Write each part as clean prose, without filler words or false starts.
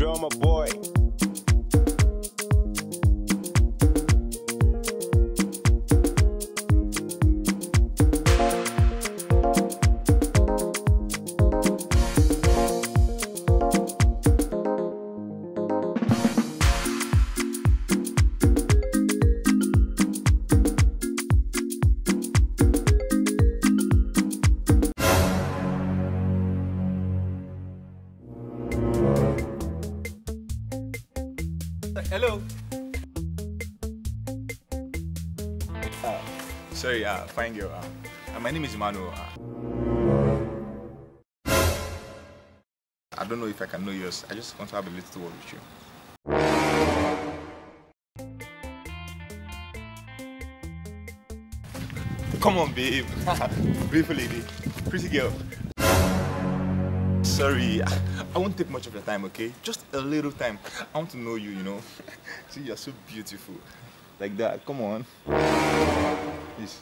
drummer boy. Hello. Sorry, fine girl. My name is Emmanuel. I don't know if I can know yours. I just want to have a little word with you. Come on, babe. Beautiful lady. Pretty girl. Sorry, I won't take much of your time, okay? Just a little time. I want to know you, you know. See, you're so beautiful. Like that. Come on. Please.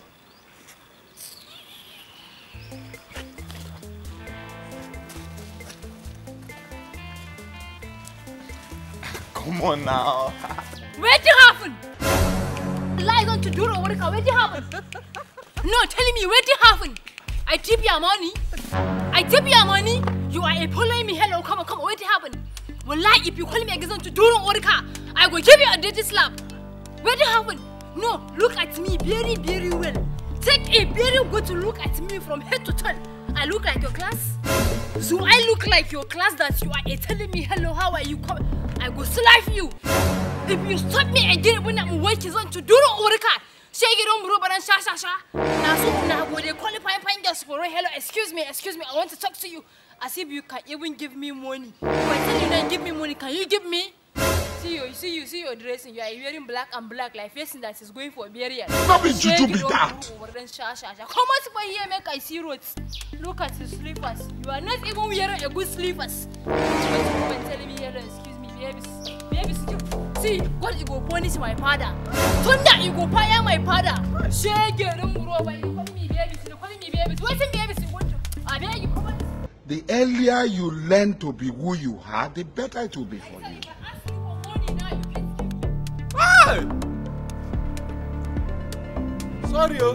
Come on now. Where'd you happen? The lie going to do or what? Where'd you happen? No, telling me where'd you happen? I tip your money. I tip your money. You are following me. Hello, come on, where'd you happen? Well, like if you call me again to do or I will give you a dirty slap. Where'd you happen? No, look at me very, very well. Take a very good look at me from head to toe. I look like your class. So I look like your class that you are telling me hello, how are you? Come, I will slap you. If you stop me again when I'm working on to do or shake it on rubber and sha. Now so now go they qualify just for hello, excuse me, I want to talk to you. As if you can even give me money. If I tell you not give me money, can you give me? See your dressing. You are wearing black and black like facing that is going for burial. Stop it, you be that. Come on, here, make I see roads. Look at his slippers. You are not even wearing a good slippers. Come and telling me hello, excuse me, baby. See, God, you go punish my father. Thunder, you go fire my father. Shake your room, Roba. You call me baby. What's in baby? I beg you, come on. The earlier you learn to be who you are, the better it will be for you. Hey! Sorry, oh.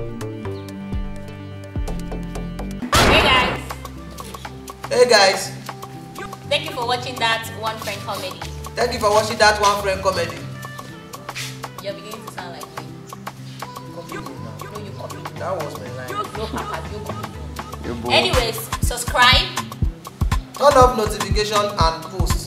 Hey guys. Thank you for watching that one friend comedy. Thank you for watching that one friend comedy. You're beginning to sound like me. You copy. That was my line. No, Papa, you copy. Anyways, subscribe, turn off notification and post.